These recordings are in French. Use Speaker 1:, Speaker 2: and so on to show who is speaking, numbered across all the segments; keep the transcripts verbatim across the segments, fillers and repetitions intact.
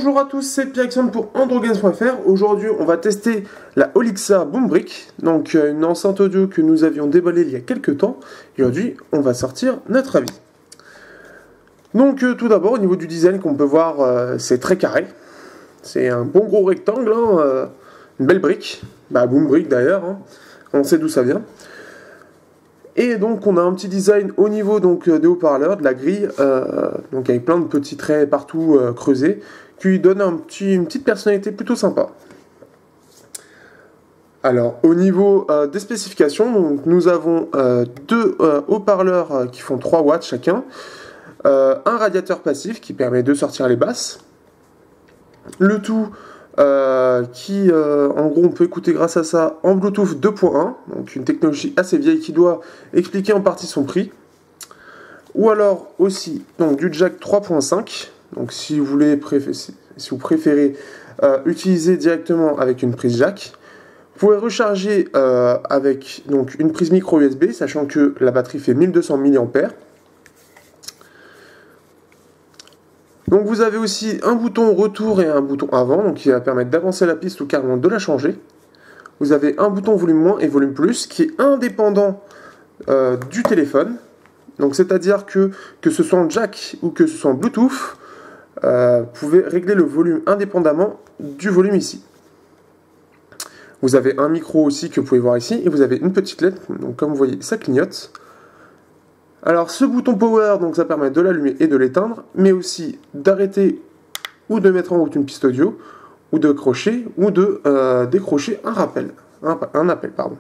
Speaker 1: Bonjour à tous, c'est Pierre-Alexandre pour Androgames point F R. Aujourd'hui, on va tester la Olixa Boombrick, donc une enceinte audio que nous avions déballée il y a quelques temps. Et aujourd'hui, on va sortir notre avis. Donc, euh, tout d'abord, au niveau du design, qu'on peut voir, euh, c'est très carré. C'est un bon gros rectangle, hein, euh, une belle brique. Bah, Boombrick d'ailleurs, hein. On sait d'où ça vient. Et donc on a un petit design au niveau donc des haut-parleurs, de la grille, euh, donc avec plein de petits traits partout euh, creusés, qui lui donne un petit, une petite personnalité plutôt sympa. Alors au niveau euh, des spécifications, donc, nous avons euh, deux euh, haut-parleurs euh, qui font trois watts chacun, euh, un radiateur passif qui permet de sortir les basses, le tout Euh, qui, euh, en gros, on peut écouter grâce à ça en Bluetooth deux point un, donc une technologie assez vieille qui doit expliquer en partie son prix. Ou alors aussi donc du jack trois point cinq, donc si vous voulez si vous préférez euh, utiliser directement avec une prise jack. Vous pouvez recharger euh, avec donc une prise micro U S B, sachant que la batterie fait mille deux cents milliampères. Donc vous avez aussi un bouton retour et un bouton avant, donc qui va permettre d'avancer la piste ou carrément de la changer. Vous avez un bouton volume moins et volume plus qui est indépendant euh, du téléphone. Donc c'est-à-dire que que ce soit en jack ou que ce soit en Bluetooth, euh, vous pouvez régler le volume indépendamment du volume ici. Vous avez un micro aussi que vous pouvez voir ici et vous avez une petite lettre, donc comme vous voyez ça clignote. Alors ce bouton power, donc ça permet de l'allumer et de l'éteindre, mais aussi d'arrêter ou de mettre en route une piste audio, ou de crocher, ou de euh, décrocher un rappel, un, un appel, pardon.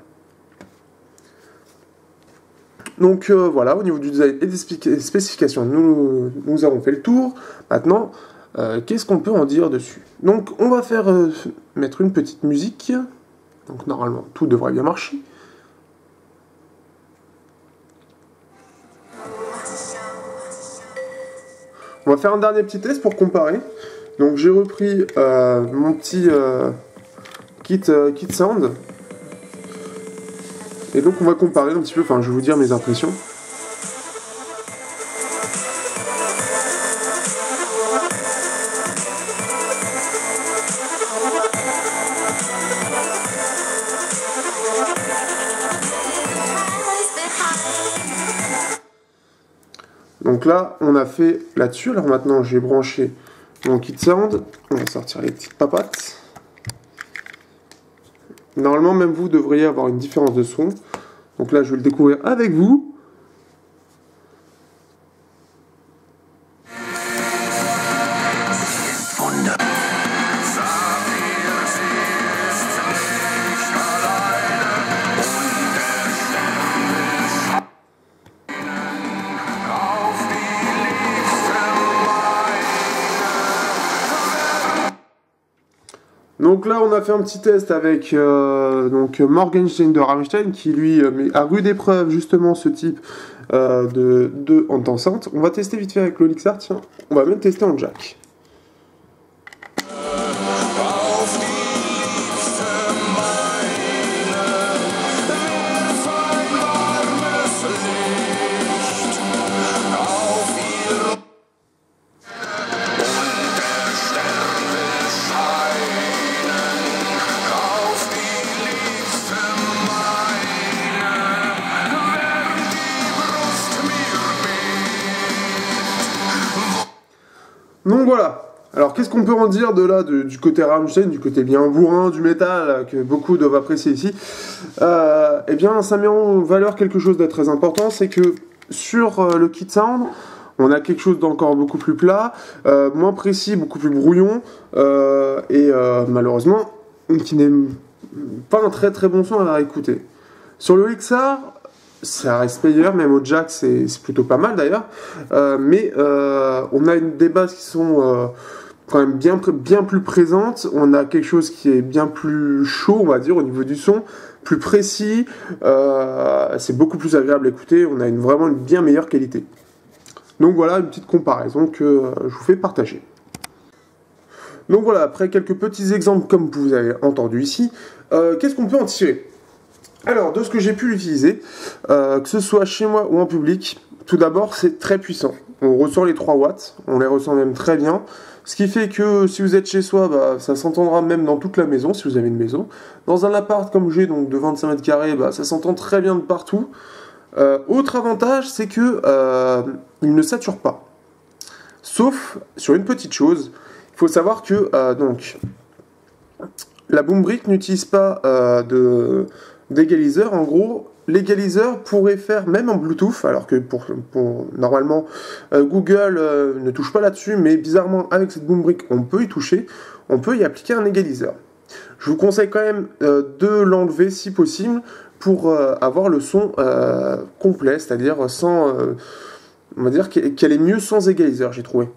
Speaker 1: Donc euh, voilà, au niveau du design et des spécifications, nous, nous avons fait le tour. Maintenant, euh, qu'est-ce qu'on peut en dire dessus? Donc on va faire euh, mettre une petite musique, donc normalement tout devrait bien marcher. On va faire un dernier petit test pour comparer. Donc j'ai repris euh, mon petit euh, kit, euh, kit sound. Et donc on va comparer un petit peu, enfin je vais vous dire mes impressions. Donc là, on a fait là-dessus. Alors maintenant, j'ai branché mon kit sound. On va sortir les petites papates. Normalement, même vous devriez avoir une différence de son. Donc là, je vais le découvrir avec vous. Donc là, on a fait un petit test avec euh, donc Morgenstern de Rammstein qui lui met à rude épreuve justement ce type euh, de, de enceinte. On va tester vite fait avec l'Olixa, tiens, on va même tester en jack. Donc voilà, alors qu'est-ce qu'on peut en dire de là, de, du côté Rammstein, du côté bien bourrin du métal, que beaucoup doivent apprécier ici. euh, Eh bien, ça met en valeur quelque chose de très important, c'est que sur euh, le kit sound, on a quelque chose d'encore beaucoup plus plat, euh, moins précis, beaucoup plus brouillon, euh, et euh, malheureusement, qui n'est pas un très très bon son à écouter. Sur le Olixa, ça reste meilleur, même au jack c'est plutôt pas mal d'ailleurs, euh, mais euh, on a une, des basses qui sont euh, quand même bien, bien plus présentes, on a quelque chose qui est bien plus chaud on va dire au niveau du son, plus précis, euh, c'est beaucoup plus agréable à écouter, on a une, vraiment une bien meilleure qualité. Donc voilà une petite comparaison que euh, je vous fais partager. Donc voilà, après quelques petits exemples comme vous avez entendu ici, euh, qu'est-ce qu'on peut en tirer? Alors, de ce que j'ai pu l'utiliser, euh, que ce soit chez moi ou en public, tout d'abord, c'est très puissant. on ressent les trois watts, on les ressent même très bien. Ce qui fait que si vous êtes chez soi, bah, ça s'entendra même dans toute la maison, si vous avez une maison. Dans un appart comme j'ai, donc de vingt-cinq mètres carrés, bah, ça s'entend très bien de partout. Euh, autre avantage, c'est que euh, il ne sature pas. Sauf sur une petite chose, il faut savoir que euh, donc, la Boom Brick n'utilise pas euh, de, d'égaliseur. En gros, l'égaliseur pourrait faire même en Bluetooth, alors que pour, pour normalement euh, Google euh, ne touche pas là-dessus, mais bizarrement avec cette Boom Brick, on peut y toucher, on peut y appliquer un égaliseur. Je vous conseille quand même euh, de l'enlever si possible pour euh, avoir le son euh, complet, c'est-à-dire sans, euh, on va dire qu'elle est mieux sans égaliseur, j'ai trouvé.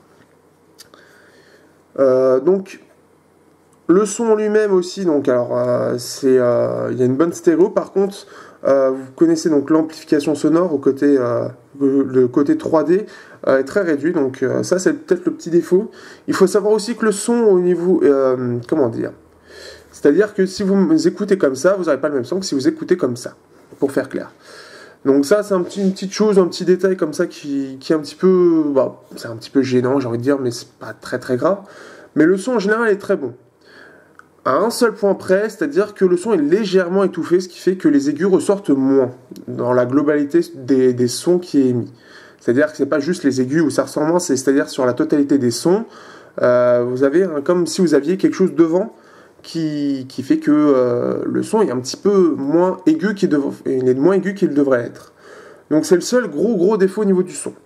Speaker 1: Euh, donc le son en lui-même aussi, donc alors euh, c'est, euh, il y a une bonne stéréo. Par contre, euh, vous connaissez donc l'amplification sonore au côté, euh, le côté trois D euh, est très réduit, donc euh, ça c'est peut-être le petit défaut. Il faut savoir aussi que le son au niveau, euh, comment dire, c'est-à-dire que si vous écoutez comme ça, vous n'aurez pas le même son que si vous écoutez comme ça, pour faire clair. Donc ça c'est un petit, une petite chose, un petit détail comme ça qui, qui est un petit peu, bah, c'est un petit peu gênant, j'ai envie de dire, mais c'est pas très très grave. Mais le son en général est très bon. À un seul point près, c'est-à-dire que le son est légèrement étouffé, ce qui fait que les aigus ressortent moins dans la globalité des, des sons qui est émis. C'est-à-dire que c'est pas juste les aigus où ça ressort moins, c'est-à-dire sur la totalité des sons, euh, vous avez hein, comme si vous aviez quelque chose devant qui, qui fait que euh, le son est un petit peu moins aigu qu'il dev... il est moins aigu qu'il devrait être. Donc c'est le seul gros gros défaut au niveau du son.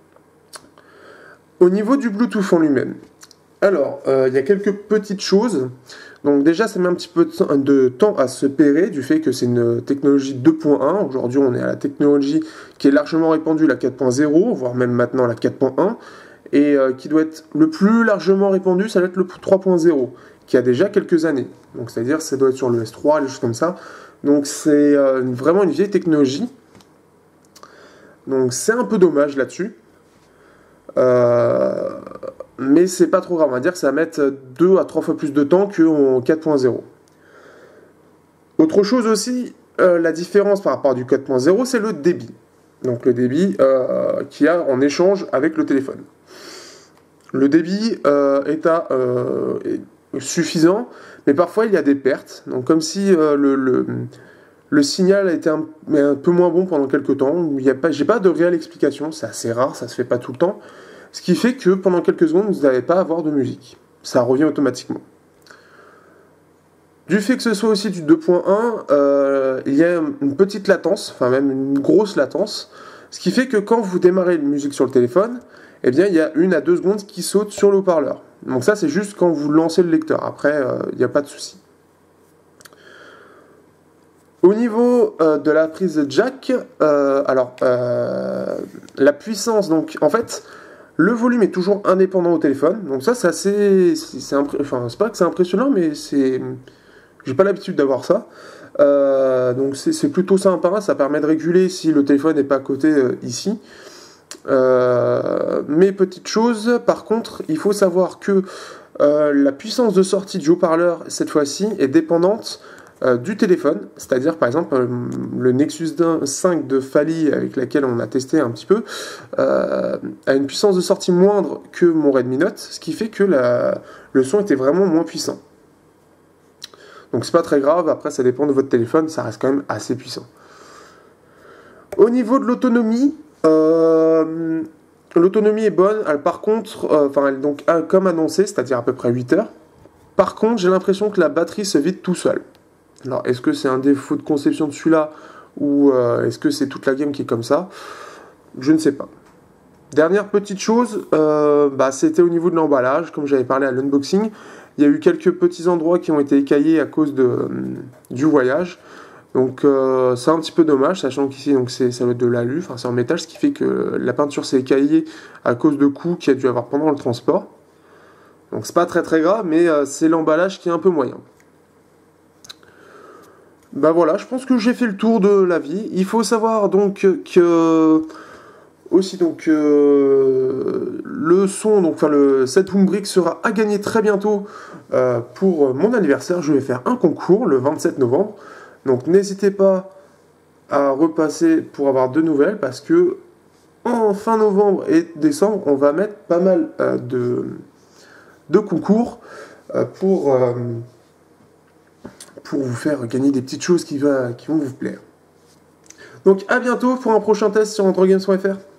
Speaker 1: Au niveau du Bluetooth en lui-même, alors euh, il y a quelques petites choses. Donc déjà, ça met un petit peu de temps à se pérer du fait que c'est une technologie deux point un. Aujourd'hui, on est à la technologie qui est largement répandue, la quatre point zéro, voire même maintenant la quatre point un. Et euh, qui doit être le plus largement répandue, ça va être le trois point zéro, qui a déjà quelques années. Donc c'est-à-dire, ça doit être sur le S trois, les choses comme ça. Donc c'est euh, vraiment une vieille technologie. Donc c'est un peu dommage là-dessus. Euh... Mais c'est pas trop grave, on va dire que ça va mettre deux à trois fois plus de temps qu'en quatre point zéro. Autre chose aussi, euh, la différence par rapport du quatre point zéro, c'est le débit. Donc le débit euh, qu'il y a en échange avec le téléphone. Le débit euh, est, à, euh, est suffisant, mais parfois il y a des pertes. Donc comme si euh, le, le, le signal était un, un peu moins bon pendant quelques temps. Il y a pas, j'ai pas de réelle explication, c'est assez rare, ça se fait pas tout le temps. Ce qui fait que pendant quelques secondes, vous n'allez pas avoir de musique. Ça revient automatiquement. Du fait que ce soit aussi du deux point un, euh, il y a une petite latence, enfin même une grosse latence, ce qui fait que quand vous démarrez une musique sur le téléphone, eh bien il y a une à deux secondes qui sautent sur le haut-parleur. Donc ça c'est juste quand vous lancez le lecteur. Après, euh, il n'y a pas de souci. Au niveau euh, de la prise jack, euh, alors euh, la puissance, donc en fait. Le volume est toujours indépendant au téléphone, donc ça c'est assez, c'est impré... enfin c'est pas que c'est impressionnant, mais c'est, j'ai pas l'habitude d'avoir ça. Euh, donc c'est plutôt sympa, ça permet de réguler si le téléphone n'est pas à côté euh, ici. Euh, mais petite chose, par contre, il faut savoir que euh, la puissance de sortie du haut-parleur cette fois-ci est dépendante Euh, du téléphone, c'est-à-dire par exemple euh, le Nexus cinq de Fali avec laquelle on a testé un petit peu euh, a une puissance de sortie moindre que mon Redmi Note, ce qui fait que la, le son était vraiment moins puissant. Donc c'est pas très grave, après ça dépend de votre téléphone, ça reste quand même assez puissant. Au niveau de l'autonomie, euh, l'autonomie est bonne, elle, par contre, euh, enfin elle, donc comme annoncé, c'est-à-dire à peu près huit heures. Par contre, j'ai l'impression que la batterie se vide tout seul. Alors, est-ce que c'est un défaut de conception de celui-là ou euh, est-ce que c'est toute la gamme qui est comme ça? Je ne sais pas. Dernière petite chose, euh, bah, c'était au niveau de l'emballage, comme j'avais parlé à l'unboxing. Il y a eu quelques petits endroits qui ont été écaillés à cause de, euh, du voyage. Donc, euh, c'est un petit peu dommage, sachant qu'ici, ça va être de l'alu, enfin c'est en métal, ce qui fait que la peinture s'est écaillée à cause de coups qu'il y a dû avoir pendant le transport. Donc, c'est pas très très grave, mais euh, c'est l'emballage qui est un peu moyen. Ben voilà, je pense que j'ai fait le tour de la vie. Il faut savoir donc que aussi donc euh, le son, donc enfin le cette Boom Brick sera à gagner très bientôt euh, pour mon anniversaire. Je vais faire un concours le vingt-sept novembre. Donc n'hésitez pas à repasser pour avoir de nouvelles parce que en fin novembre et décembre, on va mettre pas mal euh, de, de concours euh, pour, euh, pour vous faire gagner des petites choses qui, va, qui vont vous plaire. Donc à bientôt pour un prochain test sur Androgames point F R.